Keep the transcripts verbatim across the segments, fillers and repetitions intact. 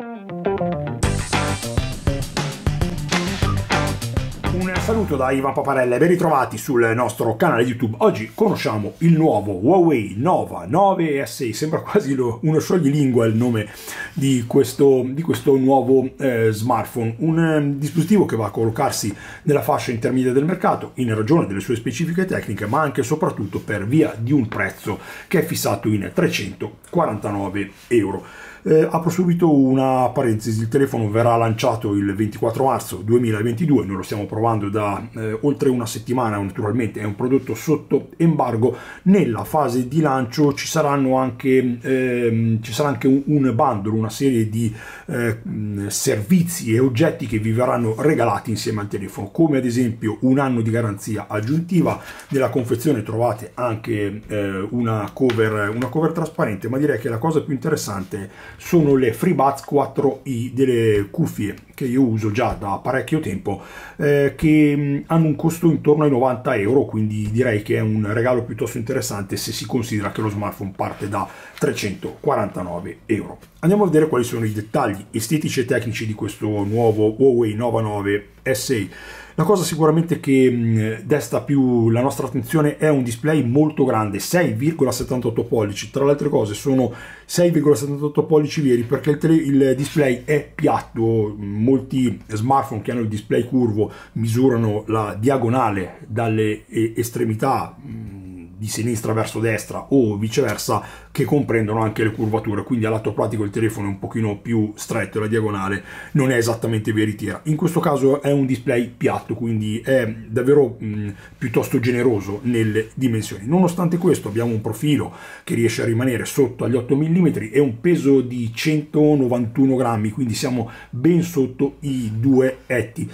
Un saluto da Ivan Paparella e ben ritrovati sul nostro canale YouTube. Oggi conosciamo il nuovo Huawei Nova nove S E. Sembra quasi lo, uno scioglilingua il nome di questo, di questo nuovo eh, smartphone, un eh, dispositivo che va a collocarsi nella fascia intermedia del mercato in ragione delle sue specifiche tecniche, ma anche e soprattutto per via di un prezzo che è fissato in trecentoquarantanove euro. Eh, apro subito una parentesi: il telefono verrà lanciato il ventiquattro marzo duemilaventidue, noi lo stiamo provando da eh, oltre una settimana, naturalmente è un prodotto sotto embargo. Nella fase di lancio ci saranno anche, eh, ci sarà anche un, un bundle, una serie di eh, servizi e oggetti che vi verranno regalati insieme al telefono, come ad esempio un anno di garanzia aggiuntiva. Nella confezione trovate anche eh, una cover, una cover trasparente, ma direi che la cosa più interessante sono le FreeBuds quattro i, delle cuffie che io uso già da parecchio tempo, eh, che mh, hanno un costo intorno ai novanta euro, quindi direi che è un regalo piuttosto interessante se si considera che lo smartphone parte da trecentoquarantanove euro. Andiamo a vedere quali sono i dettagli estetici e tecnici di questo nuovo Huawei Nova nove S E. La cosa sicuramente che mh, desta più la nostra attenzione è un display molto grande, sei virgola settantotto pollici. Tra le altre cose sono sei virgola settantotto pollici veri, perché il, tele, il display è piatto. Molti smartphone che hanno il display curvo misurano la diagonale dalle estremità mh, di sinistra verso destra o viceversa, che comprendono anche le curvature, quindi a lato pratico il telefono è un pochino più stretto e la diagonale non è esattamente veritiera. In questo caso è un display piatto, quindi è davvero mh, piuttosto generoso nelle dimensioni. Nonostante questo abbiamo un profilo che riesce a rimanere sotto agli otto millimetri e un peso di centonovantuno grammi, quindi siamo ben sotto i due etti.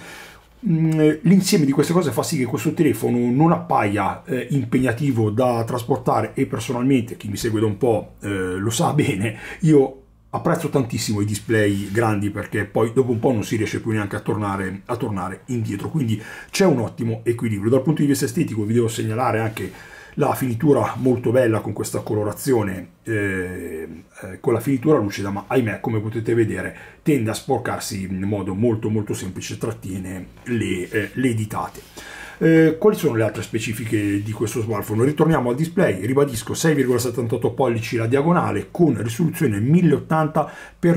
L'insieme di queste cose fa sì che questo telefono non appaia eh, impegnativo da trasportare, e personalmente, chi mi segue da un po' eh, lo sa bene, io apprezzo tantissimo i display grandi, perché poi dopo un po' non si riesce più neanche a tornare, a tornare indietro, quindi c'è un ottimo equilibrio. Dal punto di vista estetico vi devo segnalare anche la finitura molto bella con questa colorazione, eh, eh, con la finitura lucida, ma ahimè, come potete vedere, tende a sporcarsi in modo molto molto semplice, trattiene le, eh, le ditate. Eh, quali sono le altre specifiche di questo smartphone? Ritorniamo al display, ribadisco sei virgola settantotto pollici la diagonale con risoluzione mille ottanta per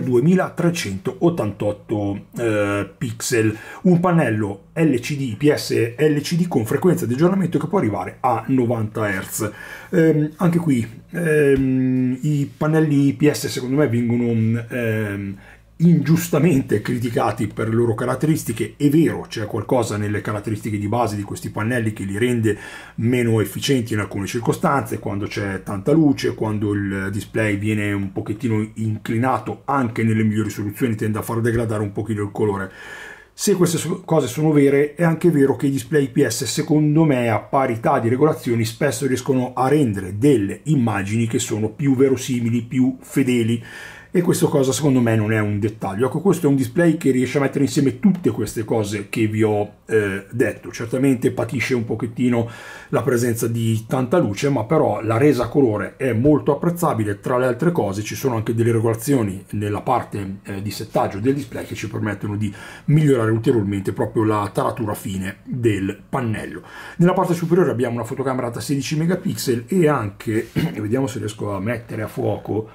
duemilatrecentottantotto eh, pixel, un pannello L C D I P S L C D con frequenza di aggiornamento che può arrivare a novanta hertz. Eh, anche qui ehm, i pannelli I P S secondo me vengono ehm, ingiustamente criticati per le loro caratteristiche. È vero, c'è qualcosa nelle caratteristiche di base di questi pannelli che li rende meno efficienti in alcune circostanze, quando c'è tanta luce, quando il display viene un pochettino inclinato, anche nelle migliori soluzioni tende a far degradare un pochino il colore. Se queste cose sono vere, è anche vero che i display I P S, secondo me, a parità di regolazioni, spesso riescono a rendere delle immagini che sono più verosimili, più fedeli. E questa cosa secondo me non è un dettaglio. Ecco, questo è un display che riesce a mettere insieme tutte queste cose che vi ho eh, detto. Certamente patisce un pochettino la presenza di tanta luce, ma però la resa colore è molto apprezzabile. Tra le altre cose ci sono anche delle regolazioni nella parte eh, di settaggio del display che ci permettono di migliorare ulteriormente proprio la taratura fine del pannello. Nella parte superiore abbiamo una fotocamera da sedici megapixel e anche, vediamo se riesco a mettere a fuoco,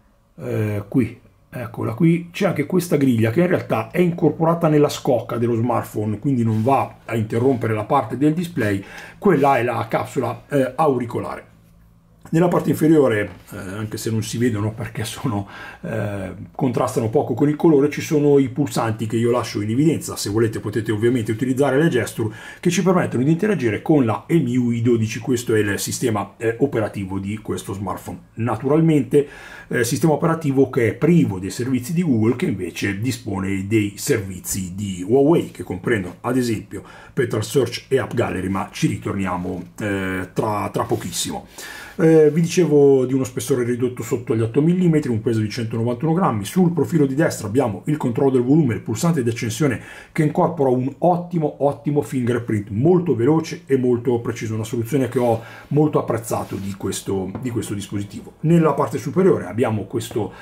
Eh, qui, eccola qui, c'è anche questa griglia che in realtà è incorporata nella scocca dello smartphone, quindi non va a interrompere la parte del display. Quella è la capsula eh, auricolare. Nella parte inferiore, eh, anche se non si vedono perché sono, eh, contrastano poco con il colore, ci sono i pulsanti che io lascio in evidenza. Se volete potete ovviamente utilizzare le gesture che ci permettono di interagire con la M I U I dodici. Questo è il sistema eh, operativo di questo smartphone. Naturalmente eh, sistema operativo che è privo dei servizi di Google, che invece dispone dei servizi di Huawei, che comprendono ad esempio Petal Search e App Gallery, ma ci ritorniamo eh, tra, tra pochissimo. Eh, vi dicevo di uno spessore ridotto sotto gli otto millimetri, un peso di centonovantuno grammi. Sul profilo di destra abbiamo il controllo del volume, il pulsante di accensione che incorpora un ottimo ottimo fingerprint, molto veloce e molto preciso, una soluzione che ho molto apprezzato di questo, di questo dispositivo. Nella parte superiore abbiamo questo,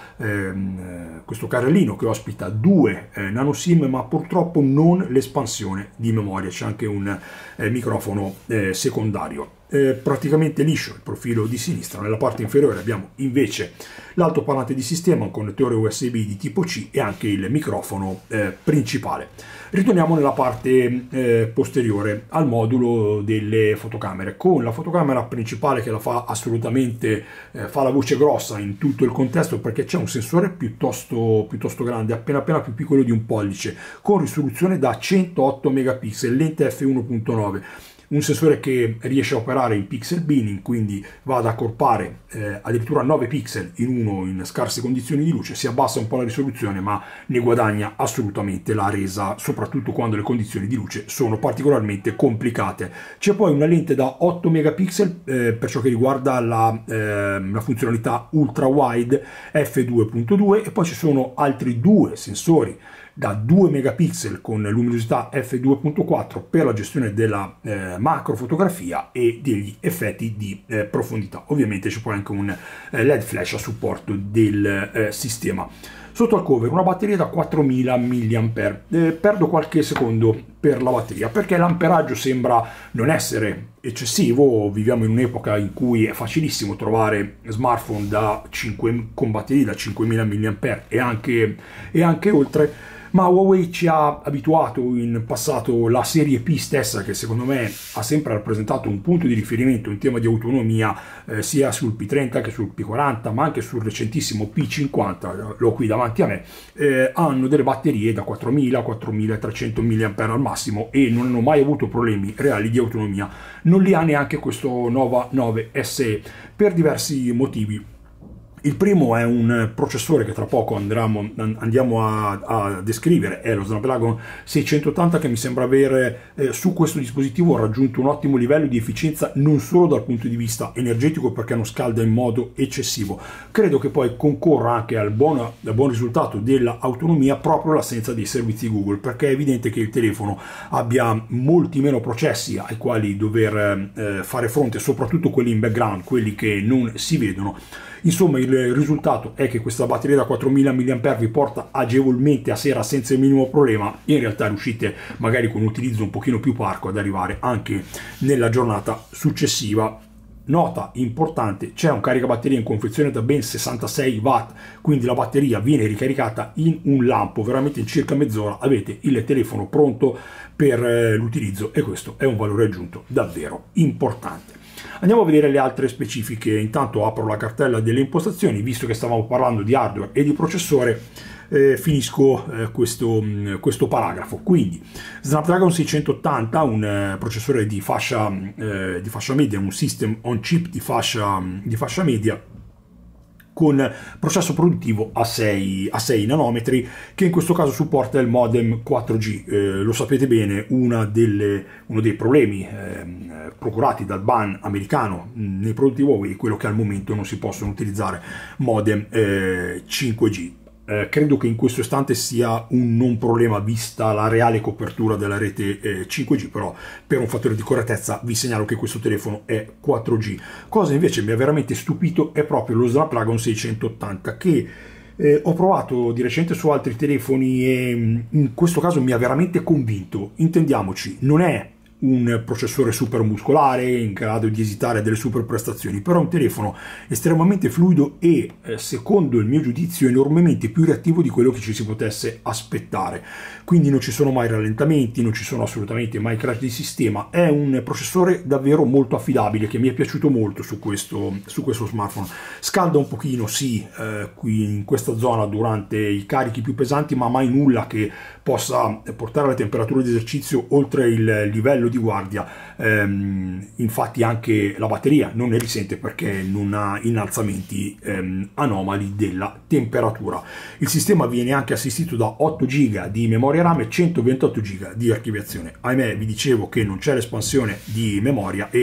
ehm, questo carrellino che ospita due eh, nano SIM, ma purtroppo non l'espansione di memoria, c'è anche un eh, microfono eh, secondario. Eh, praticamente liscio il profilo di sinistra. Nella parte inferiore abbiamo invece l'altoparlante di sistema, un connettore U S B di tipo C e anche il microfono eh, principale. Ritorniamo nella parte eh, posteriore al modulo delle fotocamere, con la fotocamera principale che la fa assolutamente, eh, fa la voce grossa in tutto il contesto, perché c'è un sensore piuttosto, piuttosto grande, appena appena più piccolo di un pollice, con risoluzione da centootto megapixel, lente effe uno punto nove. Un sensore che riesce a operare in pixel binning, quindi va ad accorpare eh, addirittura nove pixel in uno in scarse condizioni di luce, si abbassa un po' la risoluzione ma ne guadagna assolutamente la resa, soprattutto quando le condizioni di luce sono particolarmente complicate. C'è poi una lente da otto megapixel eh, per ciò che riguarda la, eh, la funzionalità ultra wide effe due punto due, e poi ci sono altri due sensori da due megapixel con luminosità effe due punto quattro per la gestione della eh, macrofotografia e degli effetti di eh, profondità. Ovviamente c'è poi anche un eh, led flash a supporto del eh, sistema. Sotto al cover una batteria da quattromila milliampere ora. Eh, perdo qualche secondo per la batteria perché l'amperaggio sembra non essere eccessivo. Viviamo in un'epoca in cui è facilissimo trovare smartphone da cinque, con batterie da cinquemila milliampere ora e anche, e anche oltre. Ma Huawei ci ha abituato in passato, la serie P stessa, che secondo me ha sempre rappresentato un punto di riferimento in tema di autonomia, eh, sia sul P trenta che sul P quaranta, ma anche sul recentissimo P cinquanta, l'ho qui davanti a me, eh, hanno delle batterie da quattromila quattromilatrecento milliampere ora al massimo e non hanno mai avuto problemi reali di autonomia. Non li ha neanche questo Nova nove S E per diversi motivi. Il primo è un processore che tra poco andremo, andiamo a, a descrivere, è lo Snapdragon seicentottanta, che mi sembra avere eh, su questo dispositivo raggiunto un ottimo livello di efficienza non solo dal punto di vista energetico, perché non scalda in modo eccessivo. Credo che poi concorra anche al buon, al buon risultato dell'autonomia proprio l'assenza dei servizi Google, perché è evidente che il telefono abbia molti meno processi ai quali dover eh, fare fronte, soprattutto quelli in background, quelli che non si vedono. Insomma, il risultato è che questa batteria da quattromila milliampere ora vi porta agevolmente a sera senza il minimo problema. In realtà riuscite magari con un utilizzo un pochino più parco ad arrivare anche nella giornata successiva. Nota importante, c'è un caricabatteria in confezione da ben sessantasei watt, quindi la batteria viene ricaricata in un lampo, veramente in circa mezz'ora avete il telefono pronto per eh, l'utilizzo, e questo è un valore aggiunto davvero importante. Andiamo a vedere le altre specifiche. Intanto apro la cartella delle impostazioni, visto che stavamo parlando di hardware e di processore. Eh, finisco eh, questo, questo paragrafo. Quindi Snapdragon seicentottanta, un eh, processore di fascia, eh, di fascia media, un system on chip di fascia, di fascia media, con processo produttivo a sei nanometri, che in questo caso supporta il modem quattro G. Eh, lo sapete bene, una delle, uno dei problemi eh, procurati dal ban americano nei prodotti Huawei è quello che al momento non si possono utilizzare modem eh, cinque G. Eh, credo che in questo istante sia un non problema vista la reale copertura della rete eh, cinque G, però per un fattore di correttezza vi segnalo che questo telefono è quattro G. Cosa invece mi ha veramente stupito è proprio lo Snapdragon seicentottanta, che eh, ho provato di recente su altri telefoni e in questo caso mi ha veramente convinto. Intendiamoci, non è un processore super muscolare in grado di esitare delle super prestazioni, però è un telefono estremamente fluido e eh, secondo il mio giudizio enormemente più reattivo di quello che ci si potesse aspettare. Quindi non ci sono mai rallentamenti, non ci sono assolutamente mai crash di sistema. È un processore davvero molto affidabile che mi è piaciuto molto su questo, su questo smartphone. Scalda un pochino, sì, eh, qui in questa zona durante i carichi più pesanti, ma mai nulla che possa portare la temperatura di esercizio oltre il livello di guardia. Ehm, infatti anche la batteria non ne risente perché non ha innalzamenti ehm, anomali della temperatura. Il sistema viene anche assistito da otto giga di memoria RAM e centoventotto giga di archiviazione. Ahimè, vi dicevo che non c'è l'espansione di memoria e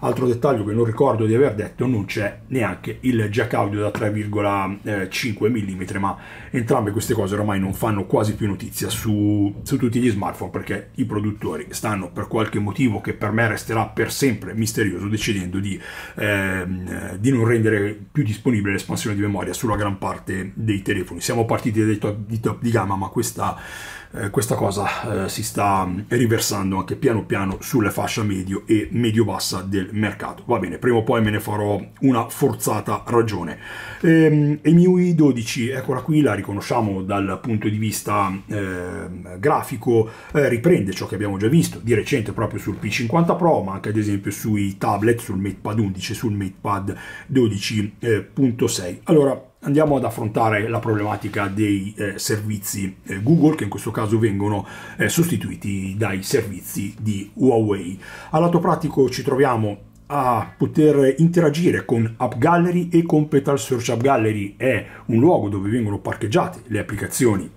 Altro dettaglio che non ricordo di aver detto: non c'è neanche il jack audio da tre virgola cinque millimetri, ma entrambe queste cose ormai non fanno quasi più notizia su, su tutti gli smartphone, perché i produttori stanno, per qualche motivo che per me resterà per sempre misterioso, decidendo di, eh, di non rendere più disponibile l'espansione di memoria sulla gran parte dei telefoni. Siamo partiti dai top di, top di gamma, ma questa Eh, questa cosa eh, si sta riversando anche piano piano sulle fasce medio e medio-bassa del mercato. Va bene, prima o poi me ne farò una forzata ragione. Ehm, E M I U I dodici, eccola qui, la riconosciamo dal punto di vista eh, grafico, eh, riprende ciò che abbiamo già visto di recente proprio sul P cinquanta Pro, ma anche ad esempio sui tablet, sul MatePad undici e sul MatePad dodici punto sei. Allora, andiamo ad affrontare la problematica dei eh, servizi eh, Google, che in questo caso vengono eh, sostituiti dai servizi di Huawei. A lato pratico ci troviamo a poter interagire con App Gallery e con Petal Search. App Gallery è un luogo dove vengono parcheggiate le applicazioni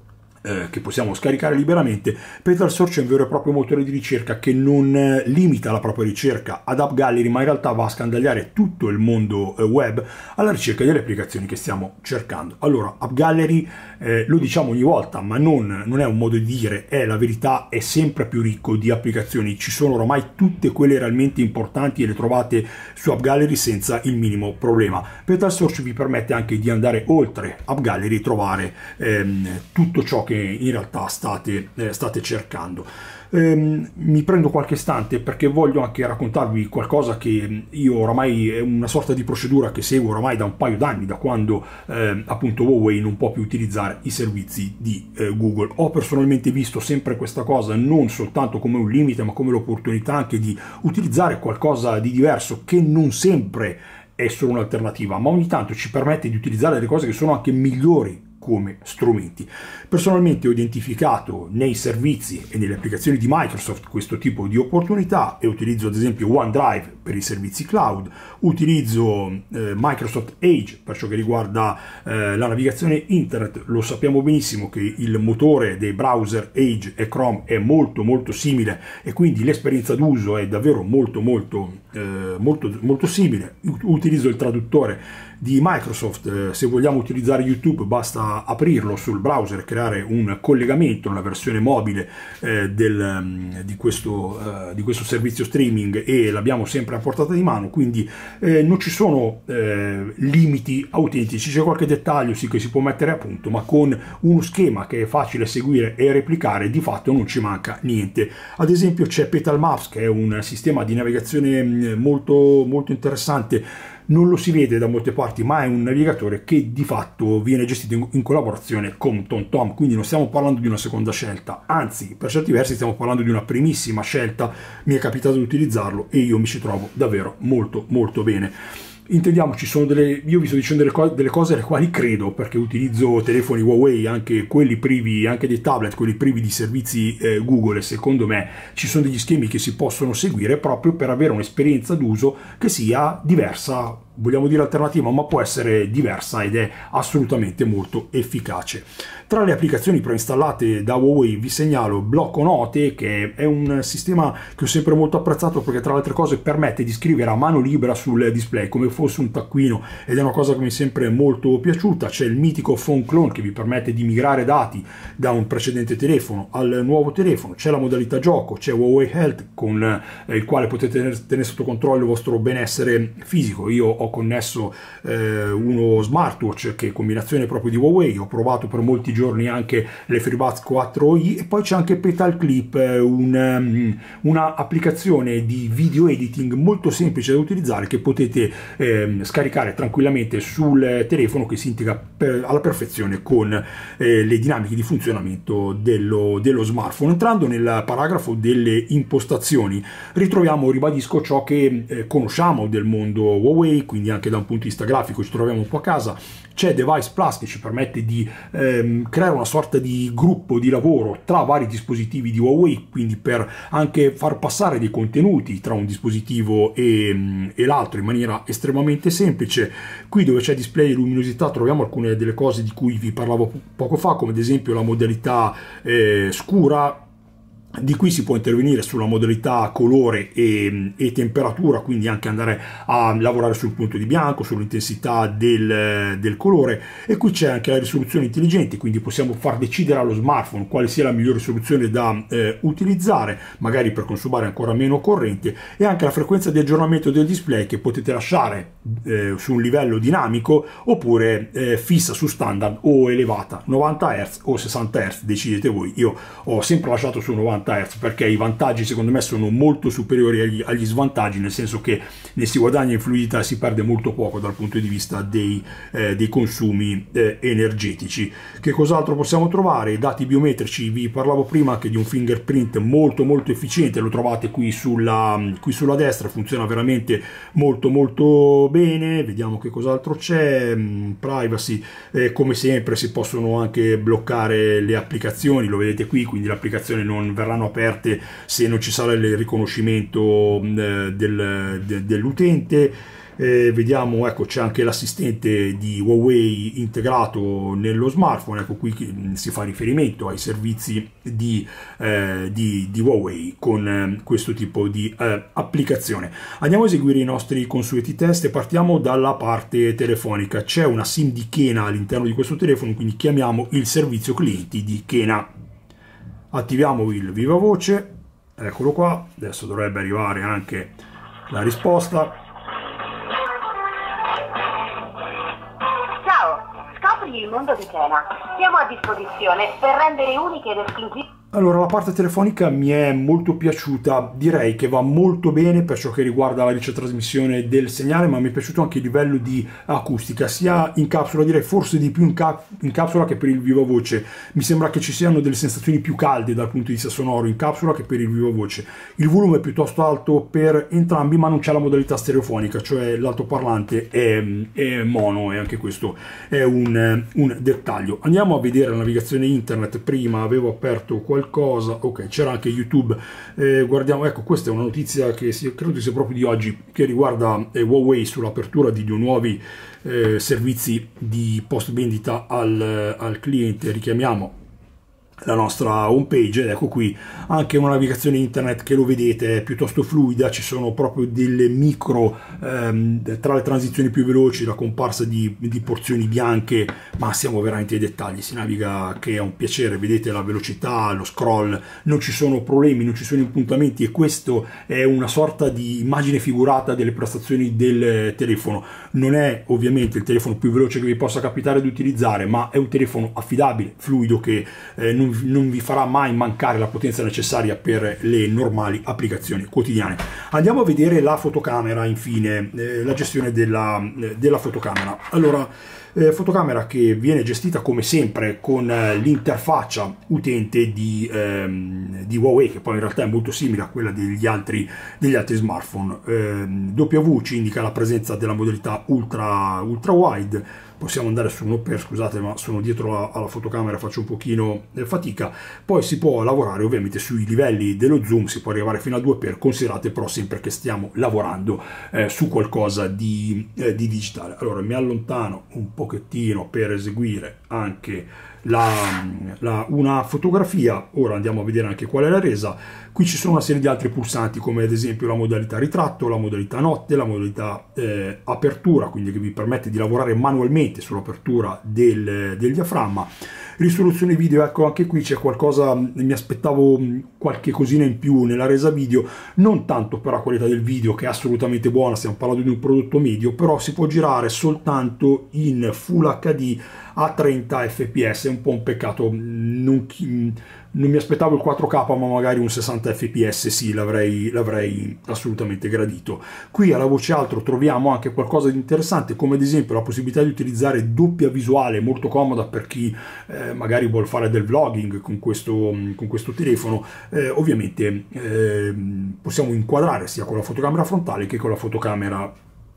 Eh, che possiamo scaricare liberamente. Petal Search è un vero e proprio motore di ricerca che non eh, limita la propria ricerca ad App Gallery, ma in realtà va a scandagliare tutto il mondo eh, web alla ricerca delle applicazioni che stiamo cercando. Allora, App Gallery, eh, lo diciamo ogni volta, ma non, non è un modo di dire, è la verità, è sempre più ricco di applicazioni. Ci sono ormai tutte quelle realmente importanti e le trovate su App Gallery senza il minimo problema. Petal Search vi permette anche di andare oltre App Gallery e trovare ehm, tutto ciò che in realtà state, eh, state cercando. Ehm, mi prendo qualche istante perché voglio anche raccontarvi qualcosa che io oramai è una sorta di procedura che seguo oramai da un paio d'anni, da quando eh, appunto Huawei non può più utilizzare i servizi di eh, Google. Ho personalmente visto sempre questa cosa non soltanto come un limite, ma come l'opportunità anche di utilizzare qualcosa di diverso, che non sempre è solo un'alternativa, ma ogni tanto ci permette di utilizzare delle cose che sono anche migliori come strumenti. Personalmente ho identificato nei servizi e nelle applicazioni di Microsoft questo tipo di opportunità e utilizzo ad esempio OneDrive per i servizi cloud, utilizzo eh, Microsoft Edge per ciò che riguarda eh, la navigazione internet. Lo sappiamo benissimo che il motore dei browser Edge e Chrome è molto molto simile e quindi l'esperienza d'uso è davvero molto molto eh, molto molto simile. Utilizzo il traduttore di Microsoft. Eh, se vogliamo utilizzare YouTube basta aprirlo sul browser e creare un collegamento nella versione mobile eh, del, um, di, questo, uh, di questo servizio streaming e l'abbiamo sempre a portata di mano, quindi eh, non ci sono eh, limiti autentici. C'è qualche dettaglio sì che si può mettere a punto, ma con uno schema che è facile seguire e replicare di fatto non ci manca niente. Ad esempio c'è Petal Maps, che è un sistema di navigazione molto, molto interessante. Non lo si vede da molte parti, ma è un navigatore che di fatto viene gestito in, in collaborazione con TomTom, quindi non stiamo parlando di una seconda scelta, anzi per certi versi stiamo parlando di una primissima scelta. Mi è capitato di utilizzarlo e io mi ci trovo davvero molto molto bene. Intendiamoci, sono delle, io vi sto dicendo delle, co delle cose alle quali credo, perché utilizzo telefoni Huawei, anche quelli privi, anche dei tablet, quelli privi di servizi eh, Google, e secondo me ci sono degli schemi che si possono seguire proprio per avere un'esperienza d'uso che sia diversa, vogliamo dire alternativa, ma può essere diversa ed è assolutamente molto efficace. Tra le applicazioni preinstallate da Huawei vi segnalo Blocco Note, che è un sistema che ho sempre molto apprezzato perché tra le altre cose permette di scrivere a mano libera sul display come fosse un taccuino, ed è una cosa che mi è sempre molto piaciuta. C'è il mitico Phone Clone che vi permette di migrare dati da un precedente telefono al nuovo telefono, c'è la modalità gioco, c'è Huawei Health con eh, il quale potete tenere, tenere sotto controllo il vostro benessere fisico. Io ho connesso eh, uno smartwatch che è combinazione proprio di Huawei, ho provato per molti giorni anche le FreeBuds quattro i, e poi c'è anche Petal Clip, un, um, una applicazione di video editing molto semplice da utilizzare che potete eh, scaricare tranquillamente sul telefono, che si integra per, alla perfezione con eh, le dinamiche di funzionamento dello, dello smartphone. Entrando nel paragrafo delle impostazioni ritroviamo, ribadisco, ciò che eh, conosciamo del mondo Huawei, quindi anche da un punto di vista grafico ci troviamo un po' a casa. C'è Device Plus che ci permette di ehm, creare una sorta di gruppo di lavoro tra vari dispositivi di Huawei, quindi per anche far passare dei contenuti tra un dispositivo e, e l'altro in maniera estremamente semplice. Qui dove c'è display e luminosità troviamo alcune delle cose di cui vi parlavo poco fa, come ad esempio la modalità eh, scura, Di qui si può intervenire sulla modalità colore e, e temperatura, quindi anche andare a lavorare sul punto di bianco, sull'intensità del, del colore, e qui c'è anche la risoluzione intelligente, quindi possiamo far decidere allo smartphone quale sia la migliore risoluzione da eh, utilizzare, magari per consumare ancora meno corrente, e anche la frequenza di aggiornamento del display che potete lasciare eh, su un livello dinamico oppure eh, fissa su standard o elevata, novanta hertz o sessanta hertz, decidete voi. Io ho sempre lasciato su novanta hertz perché i vantaggi secondo me sono molto superiori agli, agli svantaggi, nel senso che ne si guadagna in fluidità e si perde molto poco dal punto di vista dei, eh, dei consumi eh, energetici. Che cos'altro possiamo trovare? Dati biometrici, vi parlavo prima anche di un fingerprint molto molto efficiente, lo trovate qui sulla, qui sulla destra, funziona veramente molto molto bene. Vediamo che cos'altro c'è. Privacy, eh, come sempre si possono anche bloccare le applicazioni, lo vedete qui, quindi le applicazioni non verranno aperte se non ci sarà il riconoscimento eh, del, de, dell'utente. Eh, vediamo, ecco, c'è anche l'assistente di Huawei integrato nello smartphone, ecco qui si fa riferimento ai servizi di, eh, di, di Huawei con eh, questo tipo di eh, applicazione. Andiamo a eseguire i nostri consueti test e partiamo dalla parte telefonica. C'è una SIM di Kena all'interno di questo telefono, quindi chiamiamo il servizio clienti di Kena. Attiviamo il viva voce, eccolo qua, adesso dovrebbe arrivare anche la risposta. Ciao, scopri il mondo di Kena. Siamo a disposizione per rendere uniche ed esclusive. Allora, la parte telefonica mi è molto piaciuta, direi che va molto bene per ciò che riguarda la ricetrasmissione del segnale, ma mi è piaciuto anche il livello di acustica, sia in capsula, direi forse di più in, cap in capsula che per il viva voce. Mi sembra che ci siano delle sensazioni più calde dal punto di vista sonoro in capsula che per il viva voce. Il volume è piuttosto alto per entrambi, ma non c'è la modalità stereofonica, cioè l'altoparlante è, è mono, e anche questo è un, un dettaglio. Andiamo a vedere la navigazione internet. Prima avevo aperto qualcosa cosa, ok, c'era anche YouTube. Eh, guardiamo, ecco, questa è una notizia che si, credo sia proprio di oggi, che riguarda eh, Huawei sull'apertura di due nuovi eh, servizi di post vendita al, al cliente. Richiamiamo la nostra home page ed ecco qui anche una navigazione internet che, lo vedete, è piuttosto fluida, ci sono proprio delle micro ehm, tra le transizioni più veloci, la comparsa di, di porzioni bianche, ma siamo veramente ai dettagli, si naviga che è un piacere, vedete la velocità, lo scroll, non ci sono problemi, non ci sono impuntamenti, e questo è una sorta di immagine figurata delle prestazioni del telefono. Non è ovviamente il telefono più veloce che vi possa capitare di utilizzare, ma è un telefono affidabile, fluido, che eh, non non vi farà mai mancare la potenza necessaria per le normali applicazioni quotidiane. Andiamo a vedere la fotocamera, infine, eh, la gestione della, eh, della fotocamera. Allora, eh, fotocamera che viene gestita come sempre con eh, l'interfaccia utente di, ehm, di Huawei, che poi in realtà è molto simile a quella degli altri, degli altri smartphone. Eh, W ci indica la presenza della modalità ultra, ultra wide. Possiamo andare su uno per, scusate, ma sono dietro alla fotocamera, faccio un pochino fatica. Poi si può lavorare ovviamente sui livelli dello zoom, si può arrivare fino a due per, considerate però sempre che stiamo lavorando eh, su qualcosa di, eh, di digitale. Allora mi allontano un pochettino per eseguire anche la, la, una fotografia. Ora andiamo a vedere anche qual è la resa. Qui ci sono una serie di altri pulsanti, come ad esempio la modalità ritratto, la modalità notte, la modalità eh, apertura, quindi che vi permette di lavorare manualmente sull'apertura del, del diaframma. Risoluzione video, ecco, anche qui c'è qualcosa, mi aspettavo qualche cosina in più nella resa video, non tanto per la qualità del video, che è assolutamente buona, stiamo parlando di un prodotto medio, però si può girare soltanto in Full acca di a trenta effe pi esse, è un po' un peccato, non, non mi aspettavo il quattro K, ma magari un sessanta effe pi esse sì, l'avrei l'avrei assolutamente gradito. Qui alla voce altro troviamo anche qualcosa di interessante, come ad esempio la possibilità di utilizzare doppia visuale, molto comoda per chi eh, magari vuole fare del vlogging con questo, con questo telefono. Eh, ovviamente eh, possiamo inquadrare sia con la fotocamera frontale che con la fotocamera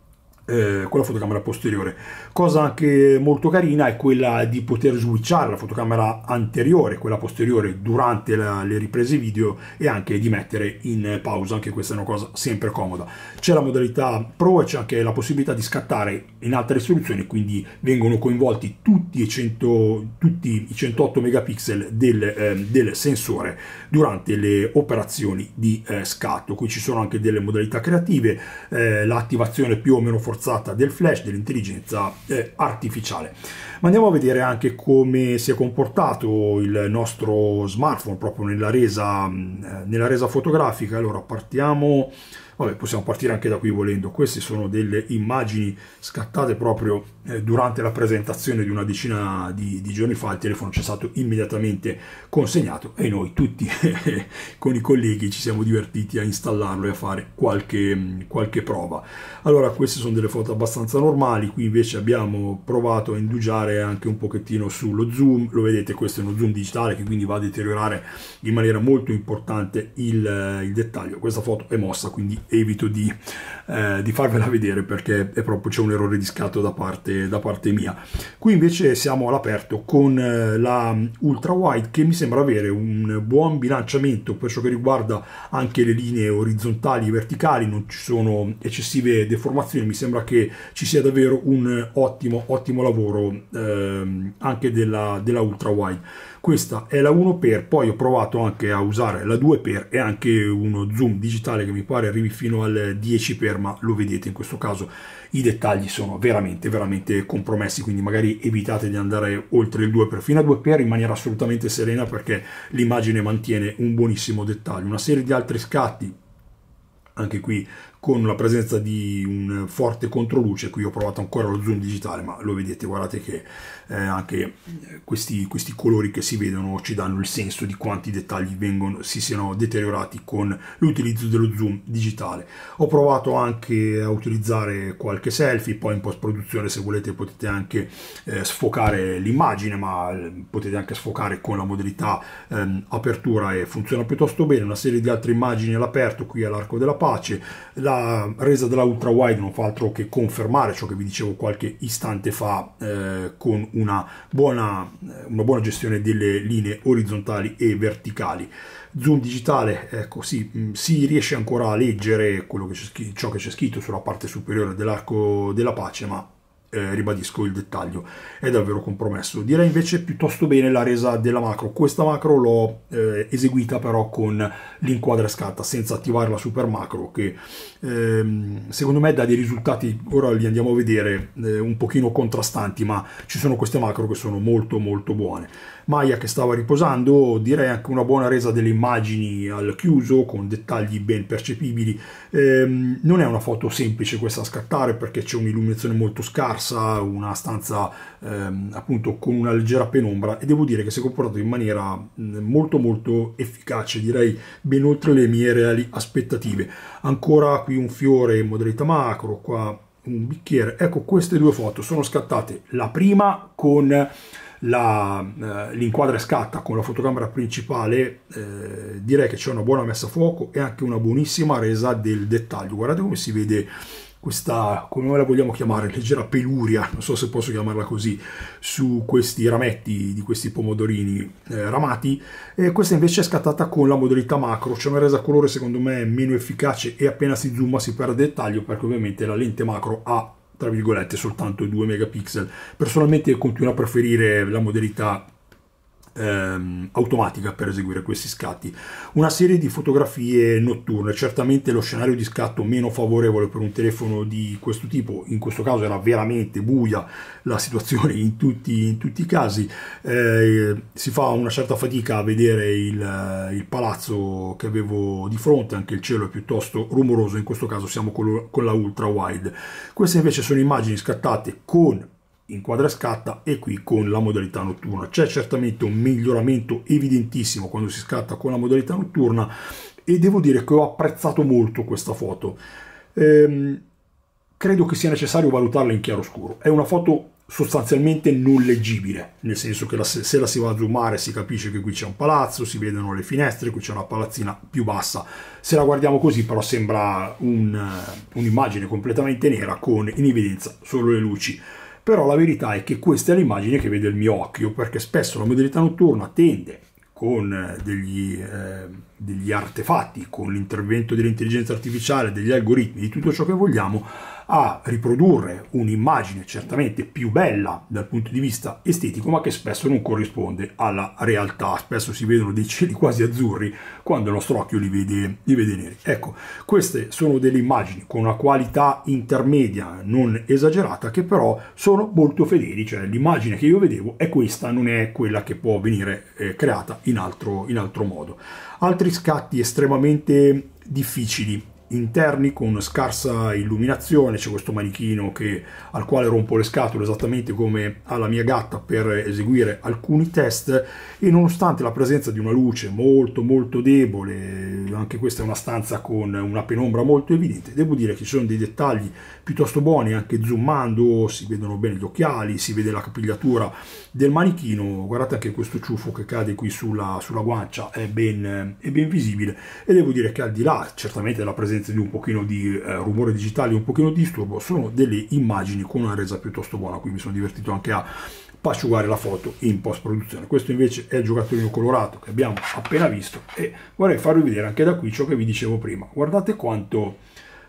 Eh, con la fotocamera posteriore. Cosa anche molto carina è quella di poter switchare la fotocamera anteriore, quella posteriore, durante la, le riprese video, e anche di mettere in pausa. Anche questa è una cosa sempre comoda. C'è la modalità Pro e c'è anche la possibilità di scattare in alta risoluzione, quindi vengono coinvolti tutti i, cento, tutti i centootto megapixel del, eh, del sensore durante le operazioni di eh, scatto. Qui ci sono anche delle modalità creative, eh, l'attivazione più o meno forzata del flash, dell'intelligenza eh, artificiale. Ma andiamo a vedere anche come si è comportato il nostro smartphone proprio nella resa, eh, nella resa fotografica. Allora partiamo, vabbè, possiamo partire anche da qui volendo. Queste sono delle immagini scattate proprio eh, durante la presentazione di una decina di, di giorni fa. Il telefono ci è stato immediatamente consegnato e noi tutti con i colleghi ci siamo divertiti a installarlo e a fare qualche, qualche prova. Allora, queste sono delle foto abbastanza normali. Qui invece abbiamo provato a indugiare anche un pochettino sullo zoom. Lo vedete, questo è uno zoom digitale che quindi va a deteriorare in maniera molto importante il, il dettaglio. Questa foto è mossa, quindi evito di, eh, di farvela vedere perché è proprio c'è un errore di scatto da parte, da parte mia. Qui invece siamo all'aperto con eh, la ultra wide, che mi sembra avere un buon bilanciamento per ciò che riguarda anche le linee orizzontali e verticali. Non ci sono eccessive deformazioni, mi sembra che ci sia davvero un ottimo ottimo lavoro ehm, anche della, della ultra wide. Questa è la uno x, poi ho provato anche a usare la due x e anche uno zoom digitale che mi pare arrivi fino al dieci x, ma lo vedete, in questo caso i dettagli sono veramente veramente compromessi, quindi magari evitate di andare oltre il due x. Fino a due x in maniera assolutamente serena, perché l'immagine mantiene un buonissimo dettaglio. Una serie di altri scatti anche qui con la presenza di un forte controluce. Qui ho provato ancora lo zoom digitale, ma lo vedete, guardate che eh, anche questi, questi colori che si vedono ci danno il senso di quanti dettagli vengono, si siano deteriorati con l'utilizzo dello zoom digitale. Ho provato anche a utilizzare qualche selfie, poi in post produzione, se volete, potete anche eh, sfocare l'immagine, ma potete anche sfocare con la modalità ehm, apertura e funziona piuttosto bene. Una serie di altre immagini all'aperto qui all'Arco della Pace. La resa della ultra wide non fa altro che confermare ciò che vi dicevo qualche istante fa, eh, con una buona, una buona gestione delle linee orizzontali e verticali. Zoom digitale, ecco, sì, si riesce ancora a leggere quello che c'è, ciò che c'è scritto sulla parte superiore dell'Arco della Pace, ma Eh, ribadisco, il dettaglio è davvero compromesso. Direi invece piuttosto bene la resa della macro. Questa macro l'ho eh, eseguita però con l'inquadra scatta, senza attivare la super macro, che ehm, secondo me dà dei risultati, ora li andiamo a vedere, eh, un pochino contrastanti, ma ci sono queste macro che sono molto molto buone. Maya che stava riposando, direi anche una buona resa delle immagini al chiuso con dettagli ben percepibili. Ehm, non è una foto semplice questa a scattare, perché c'è un'illuminazione molto scarsa, una stanza ehm, appunto con una leggera penombra, e devo dire che si è comportato in maniera mh, molto molto efficace, direi ben oltre le mie reali aspettative. Ancora qui un fiore in modalità macro, qua un bicchiere. Ecco, queste due foto sono scattate, la prima con l'inquadra scatta con la fotocamera principale, eh, direi che c'è una buona messa a fuoco e anche una buonissima resa del dettaglio. Guardate come si vede questa, come la vogliamo chiamare, leggera peluria, non so se posso chiamarla così, su questi rametti di questi pomodorini eh, ramati. E questa invece è scattata con la modalità macro. C'è una resa colore secondo me meno efficace e appena si zooma si perde dettaglio, perché ovviamente la lente macro ha, tra virgolette, soltanto due megapixel. Personalmente continuo a preferire la modalità ehm, automatica per eseguire questi scatti. Una serie di fotografie notturne, certamente lo scenario di scatto meno favorevole per un telefono di questo tipo. In questo caso era veramente buia la situazione in tutti, in tutti i casi. Eh, si fa una certa fatica a vedere il, il palazzo che avevo di fronte, anche il cielo è piuttosto rumoroso. In questo caso siamo con, lo, con la ultra wide. Queste invece sono immagini scattate con inquadra scatta e qui con la modalità notturna. C'è certamente un miglioramento evidentissimo quando si scatta con la modalità notturna, e devo dire che ho apprezzato molto questa foto. Ehm, credo che sia necessario valutarla in chiaroscuro. È una foto sostanzialmente non leggibile, nel senso che la, se la si va a zoomare si capisce che qui c'è un palazzo, si vedono le finestre, qui c'è una palazzina più bassa. Se la guardiamo così però sembra un'immagine un completamente nera con in evidenza solo le luci. Però la verità è che questa è l'immagine che vede il mio occhio, perché spesso la modalità notturna tende, con degli, eh, degli artefatti, con l'intervento dell'intelligenza artificiale, degli algoritmi, di tutto ciò che vogliamo, a riprodurre un'immagine certamente più bella dal punto di vista estetico, ma che spesso non corrisponde alla realtà. Spesso si vedono dei cieli quasi azzurri quando il nostro occhio li vede, li vede neri. Ecco, queste sono delle immagini con una qualità intermedia non esagerata, che però sono molto fedeli, cioè l'immagine che io vedevo è questa, non è quella che può venire eh, creata in altro, in altro modo. Altri scatti estremamente difficili, interni con scarsa illuminazione. C'è questo manichino che, al quale rompo le scatole esattamente come alla mia gatta per eseguire alcuni test, e nonostante la presenza di una luce molto molto debole, anche questa è una stanza con una penombra molto evidente, devo dire che ci sono dei dettagli piuttosto buoni. Anche zoomando si vedono bene gli occhiali, si vede la capigliatura del manichino. Guardate anche questo ciuffo che cade qui sulla, sulla guancia, è ben, è ben visibile, e devo dire che al di là certamente della presenza di un pochino di eh, rumore digitale, un pochino di disturbo, sono delle immagini con una resa piuttosto buona. Qui mi sono divertito anche a pasciugare la foto in post produzione. Questo invece è il giocattolino colorato che abbiamo appena visto, e vorrei farvi vedere anche da qui ciò che vi dicevo prima. Guardate quanto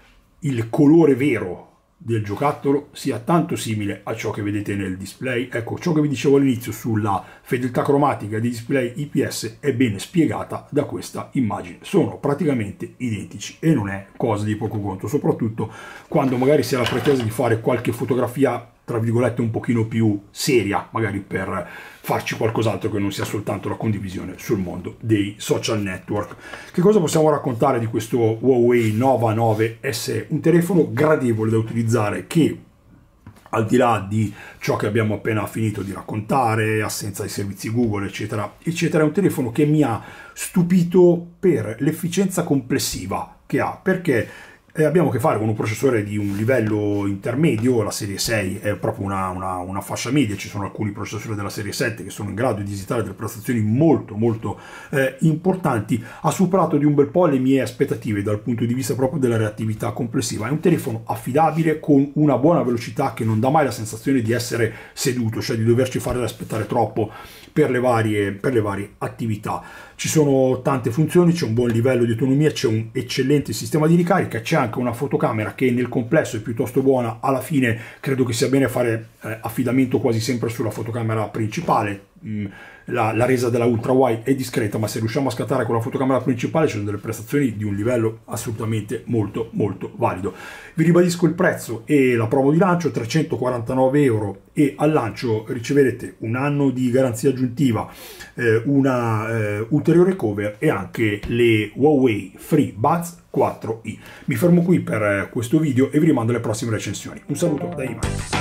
il colore vero del giocattolo sia tanto simile a ciò che vedete nel display. Ecco, ciò che vi dicevo all'inizio sulla fedeltà cromatica di display I P S è bene spiegata da questa immagine. Sono praticamente identici e non è cosa di poco conto, soprattutto quando magari si ha la pretesa di fare qualche fotografia tra virgolette un pochino più seria, magari per farci qualcos'altro che non sia soltanto la condivisione sul mondo dei social network. Che cosa possiamo raccontare di questo Huawei Nova nove S E? Un telefono gradevole da utilizzare che, al di là di ciò che abbiamo appena finito di raccontare, assenza di servizi Google, eccetera, eccetera, è un telefono che mi ha stupito per l'efficienza complessiva che ha, perché E abbiamo a che fare con un processore di un livello intermedio. La serie sei è proprio una, una, una fascia media, ci sono alcuni processori della serie sette che sono in grado di esitare delle prestazioni molto molto eh, importanti. Ha superato di un bel po' le mie aspettative dal punto di vista proprio della reattività complessiva. È un telefono affidabile con una buona velocità che non dà mai la sensazione di essere seduto, cioè di doverci fare aspettare troppo per le varie, per le varie attività. Ci sono tante funzioni, c'è un buon livello di autonomia, c'è un eccellente sistema di ricarica, c'è anche una fotocamera che nel complesso è piuttosto buona. Alla fine credo che sia bene fare eh, affidamento quasi sempre sulla fotocamera principale. Mm, la, la resa della ultra wide è discreta, ma se riusciamo a scattare con la fotocamera principale ci sono delle prestazioni di un livello assolutamente molto molto valido. Vi ribadisco il prezzo e la promo di lancio: trecentoquarantanove euro, e al lancio riceverete un anno di garanzia aggiuntiva, eh, una eh, ulteriore cover e anche le Huawei FreeBuds quattro i. Mi fermo qui per questo video e vi rimando alle prossime recensioni. Un saluto da Ivan.